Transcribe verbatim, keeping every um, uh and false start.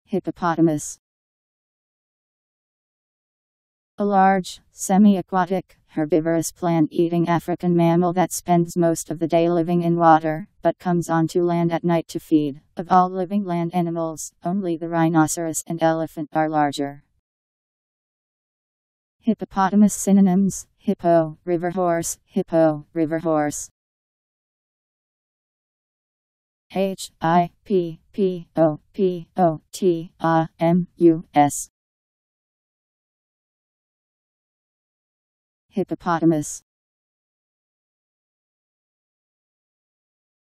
Hippopotamus. A large, semi-aquatic, herbivorous plant-eating African mammal that spends most of the day living in water, but comes onto land at night to feed. Of all living land animals, only the rhinoceros and elephant are larger. Hippopotamus synonyms: hippo, river horse, hippo, river horse. H I P P O P O T A M U S. Hippopotamus.